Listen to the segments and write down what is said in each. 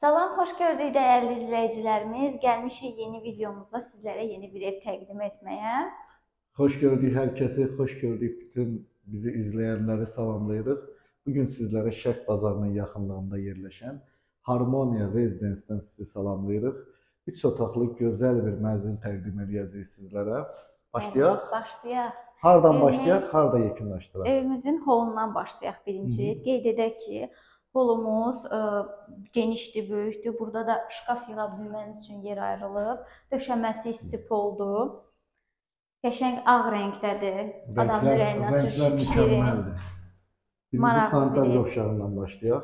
Salam, xoş gördük dəyərli izləyicilərimiz. Gəlmişik yeni videomuzda sizlərə yeni bir ev təqdim etməyə. Hoş gördük herkesi, hoş gördük bütün bizi izleyenleri salamlayırıq. Bugün sizlere Şərq Bazarının yaxınlığında yerləşən Harmonia Residence-dən sizi salamlayırıq. 3 otaqlı gözəl bir mənzil təqdim edəcəyik sizlərə. Başlayaq. Başlayaq. Hardan başlayaq, harda yekunlaşdıraq? Evimizin holundan başlayaq birinci. Qeyd edək ki, holumuz genişdir, böyükdür. Burada da şkaf yığa bilməniz üçün yer ayrılıb. Döşəməsi istipoldu. Qəşəng ağ rəngdədir. Adam ürəyini açır, şirin. Birinci sanitar qovşağından başlayaq.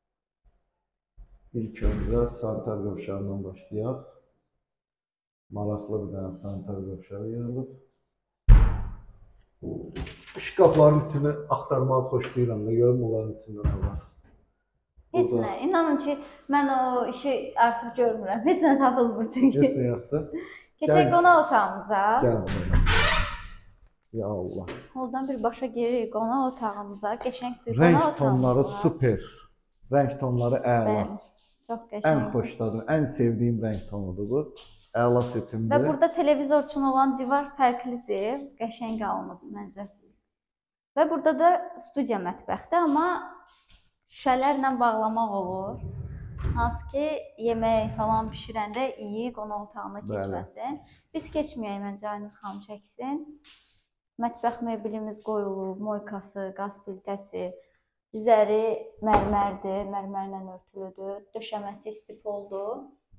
İlk öncə sanitar qovşağından başlayaq. Maraqlı bir dənə sanitar qovşağı yığılıb. Şkafların içini axtarmağı xoşlayıram da, görüm onların içində nə var. Heç nə, inanın ki, mən o işi artıq görmürəm. Heç nə tapılmır çünki. Heç nə yoxdur. Keçək qonaq otağımıza. Gəlin buraya. Ya Allah. Holdan birbaşa giririk qonaq otağımıza. Qəşəng bir qonaq Renk otağımız tonları var. süper. Renk tonları əla. Bəli, çox qəşəng. Ən xoşladığım, ən sevdiyim renk tonudur bu. Əla seçimdir. Və burada televizor üçün olan divar fərqlidir. Qəşəng alınıb məncə. Və burada da studiya mətbəxdir, amma şüşələrlə bağlamaq olur. Hansı ki, yemək falan bişirəndə iyi qonaq otağına keçməsin. Biz keçməyək, məncə Aynur xanım çəksin. Mətbəx meblimiz qoyulub, moykası, qaz plitəsi, üzəri mərmərdir, mərmərlə örtülüdür, döşəməsi istipoldur.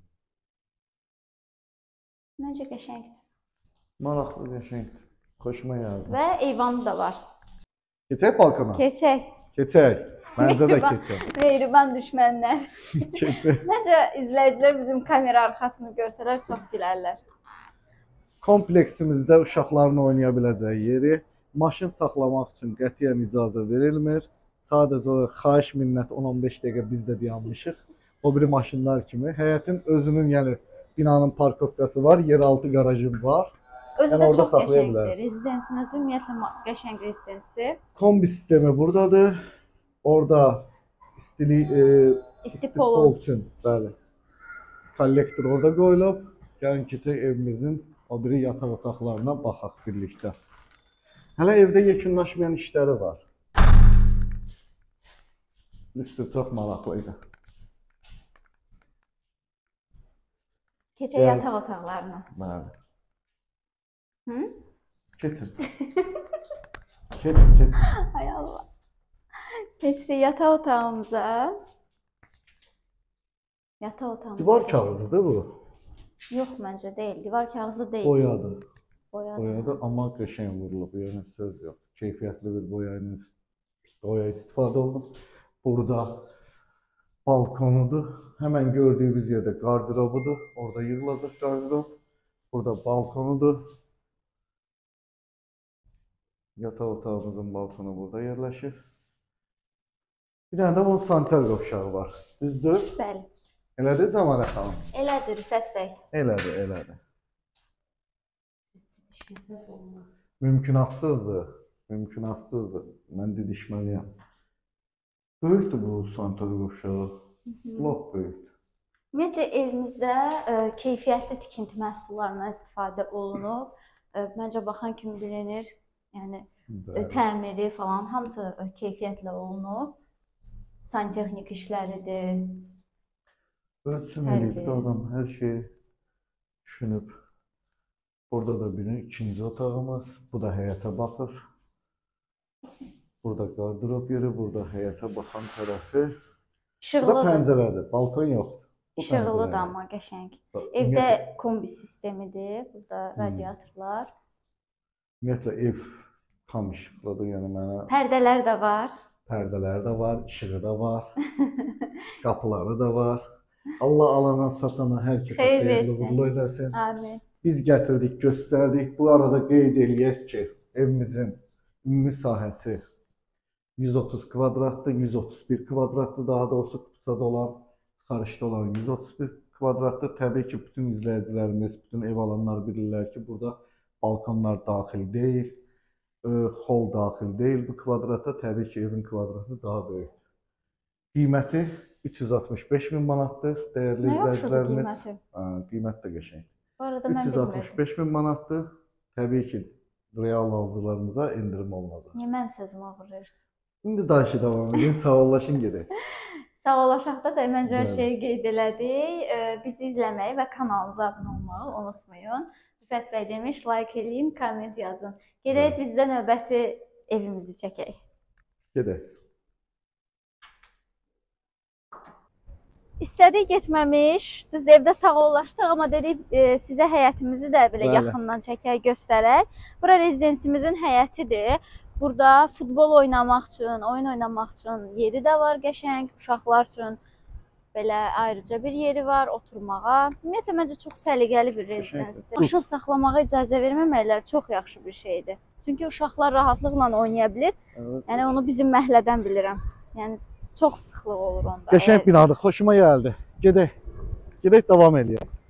Məncə qəşəngdir. Maraqlı, qəşəngdir. Xoşuma gəldi. Və eyvanı da var. Keçək balkona? Keçək. Keçək. Məncə də keçək. Mehriban düşmənlər. Keçək. Məncə izləyicilər bizim kamera arxasını görsələr çox gülərlər. Kompleksimizdə uşaqların oynaya biləcəyi yeri, maşın saxlamaq üçün qətiyyən icazə verilmir. Sadəcə xahiş minnət 10-15 dəqiqə biz də dayanmışıq. O biri maşınlar kimi. Həyətin özünün, yəni binanın parkovkası var, yeraltı qarajım var. Özü Yəni də orada çox saxlaya qəşəngdir. bilərsiniz. Rezidensin özü ümumiyyətlə qəşəng rezidensdir. Kombi sistemi buradadır. Orada istipol üçün, bəli, kollektor orada qoyulub. Gəlin keçək evimizin o biri yataq otaqlarına baxaq birlikdə. Hələ evdə yekunlaşmayan işləri var. Lütfü çox maraqlıydı. Keçək yataq otaqlarına. Bəli. Hı? Keçin. Keçin. Ay Allah. Keçdik yataq otağımıza. Yataq otağımıza. Divar kağızıdır bu. Yox, məncə deyil. Divar kağızı deyil. Boyadır. Boyadır. Amma qəşəng vurulub. Yəni söz yox. Keyfiyyətli bir boya istifadə olunub. Burada balkonudur. Həmən gördüyünüz yerdə qardırobudur. Orada yığılacaq qardırob. Burada balkonudur. Yataq otağımızın balkonu burada yerləşir. Bir dənə də 10 sanitar qovşağı var. Düzdür? Bəli. Elədir Cəmalə xanım? Elədir Rüfət bəy. Elədir. Mümkünatsızdır. Mən didişməliyəm. Böyükdür bu sanitar qovşağı. Lap böyükdür. Ümumiyyətlə evimizdə keyfiyyətli tikinti məhsullarından istifadə olunub. Məncə baxan kimi bilinir. Yəni təmiri falan hamısı keyfiyyətlə olunub. Santexnik işləridir. Ölçüm eləyib adam hər şeyi düşünüb. Burada da bir ikinci otağımız. Bu da həyətə baxır. Burada qardırob yeri, burada həyətə baxan tərəfi. Bu da pəncərədir, balkon yoxdur. İşıqlıdır amma qəşəng. Evdə kombi sistemidir. Burada radiatorlar. Ümumiyyətlə ev tam işıqlıdır, yəni mənə... Pərdələr də var. Pərdələri də var, işığı da var, qapıları da var. Allah alana, satana, hər kəsə xeyirli uğurlu eləsin. Amin. Biz gətirdik, göstərdik. Bu arada qeyd eləyək ki, evimizin ümumi sahəsi 130 kvadratdır, 131 kvadratdır. Daha doğrusu Kupçada olan, Çıxarışda olan 131 kvadratdır. Təbii ki, bütün izləyicilərimiz, bütün ev alanlar bilirlər ki, burada balkonlar daxil deyil. Hol daxil deyil bu kvadrata, təbii ki evin kvadratı daha böyükdür. Qiyməti 365 min manatdır, dəyərli Nə yaxşıdır izləyicilərimiz. qiyməti. Qiymət də qəşəng. Bu arada mən bilmirdim. 365 min manatdır. Təbii ki, real alıcılarımıza endirim olunacaq. Niyə mənim sözümü oğurlayırsınız? İndi danışıq davam edin, sağollaşın gedək. Sağollaşaqda da məncə Bəli. şey qeyd elədik. Bizi izləməyi və kanalımıza abunə olmağı unutmayın. Rüfət bəy demiş, like eləyin, komment yazın. Gedək biz də növbəti evimizi çəkək. Gedək. İstədik getməmiş, düz evdə sağollaşdıq, amma dedik sizə həyətimizi də belə Bəli. yaxından çəkək, göstərək. Bura rezidensimizin həyətidir. Burada futbol oynamaq üçün, oyun oynamaq üçün yeri də var qəşəng, uşaqlar üçün belə ayrıca bir yeri var oturmağa. Ümumiyyətlə məncə çox səliqəli bir rezidensdir. Maşın saxlamağa icazə verməməkləri çox yaxşı bir şeydir. Çünki uşaqlar rahatlıqla oynaya bilir. Evet. Yəni onu bizim məhəllədən bilirəm. Yəni çox sıxlıq olur onda. Qəşəng binadır, xoşuma gəldi. Gedək. Gedək davam eləyək.